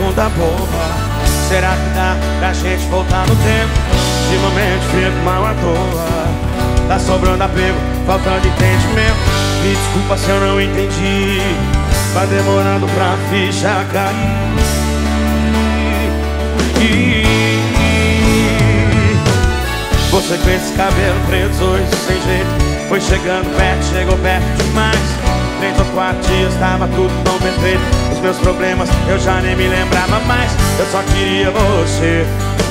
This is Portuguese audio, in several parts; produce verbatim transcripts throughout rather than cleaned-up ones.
pergunta boba. Será que dá pra gente voltar no tempo? Ultimamente fico mal à toa. Tá sobrando apego, faltando entendimento. Me desculpa se eu não entendi. Vai demorando pra ficha cair. Você com esse cabelo preto hoje sem jeito, foi chegando perto, chegou perto demais. Três ou quatro dias tava tudo tão perfeito. Os meus problemas eu já nem me lembrava mais. Eu só queria você,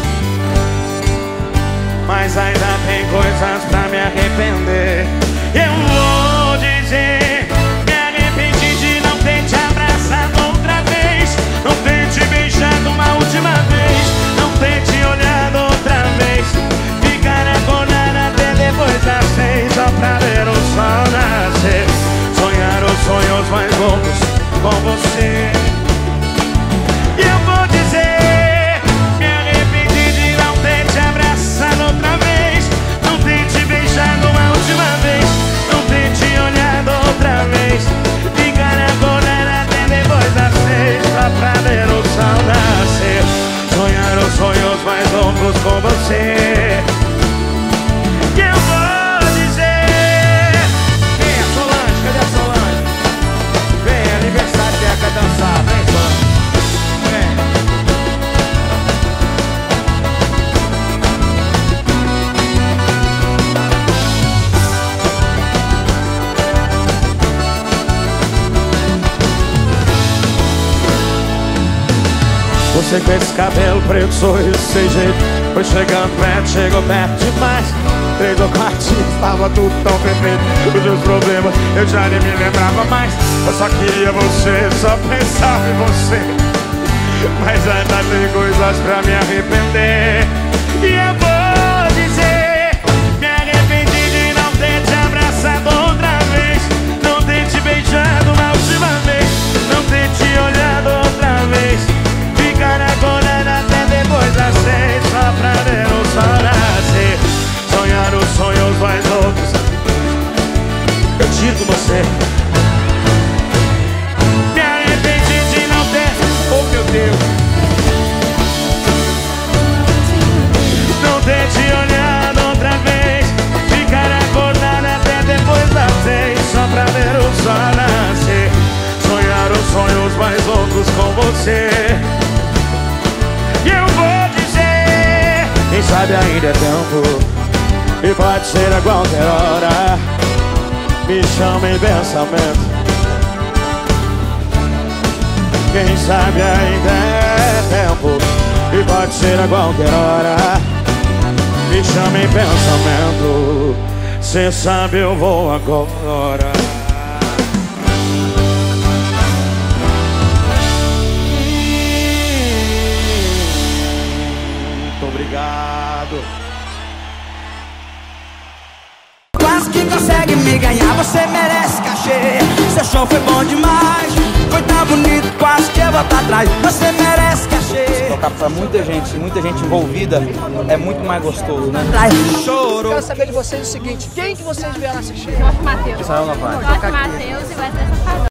mas ainda tem coisas pra me arrepender. Eu vou dizer, me arrependi de não ter te abraçado outra vez, não ter te beijado uma última vez, não ter te olhado outra vez, ficar acordada até depois das seis só pra ver o sol nascer. Sonhar os sonhos mais loucos com você. E eu vou dizer, me arrependi de não ter te abraçado outra vez, não ter te beijado uma última vez, não ter te olhado outra vez, ficar acordada até depois das seis só pra ver o sol nascer. Sonhar os sonhos mais loucos com você. E eu vou dizer, vem a Solange, cadê a Solange? Vem, aniversário dela, quer dançar, vem Solange, vem. Você com esse cabelo preto, sorriso sem jeito, foi chegando perto, chegou perto demais. Três ou quatro dias, tava tudo tão perfeito. Os meus problemas eu já nem me lembrava mais. Eu só queria você, só pensava em você, mas ainda tem coisas pra me arrepender. E eu vou dizer, me arrependi de não ter te abraçado outra vez, não ter te beijado uma última vez, não ter te olhado outra vez, ficar acordada até depois das seis só pra ver o sol nascer. Sonhar os sonhos mais loucos. Eu digo você, me arrependi de não ter, oh meu Deus, não ter te olhado outra vez, ficar acordada até depois das seis só pra ver o sol nascer. Sonhar os sonhos mais loucos com você. E eu vou dizer, quem sabe ainda é tempo, e pode ser a qualquer hora. Me chama em pensamento, quem sabe ainda é tempo, e pode ser a qualquer hora. Me chama em pensamento, cê sabe eu vou agora. Muito obrigado. Quase que consegue me ganhar, você merece cachê. Seu show foi bom demais, foi tão bonito, quase que eu vou pra trás. Você merece cachê. Tocar pra muita gente, muita gente envolvida, é muito mais gostoso, né? Choro. Quero saber de vocês o seguinte, quem que vocês vieram assistir? Jorge Mateus. Israel Novaes. Jorge Mateus e Wesley Safadão.